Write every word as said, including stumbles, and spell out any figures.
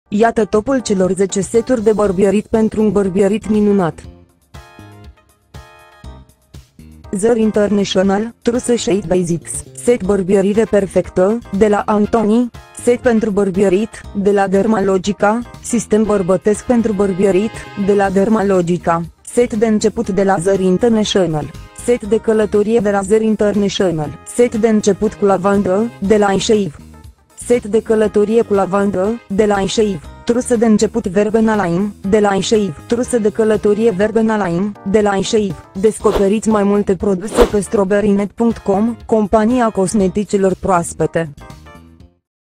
Iată topul celor zece seturi de bărbierit pentru un bărbierit minunat. Zări International, Truse Shade Basics, set bărbierire perfectă, de la Anthony, set pentru bărbierit, de la Dermalogica, sistem bărbătesc pentru bărbierit, de la Dermalogica, set de început de la Zări International, set de călătorie de la Zări International, set de început cu lavandă, de la iShave, set de călătorie cu lavandă, de la iShave, trusă de început Verbena Lime, de la iShave, trusă de călătorie Verbena Lime, de la iShave. Descoperiți mai multe produse pe strawberry net punct com, compania cosmeticilor proaspete.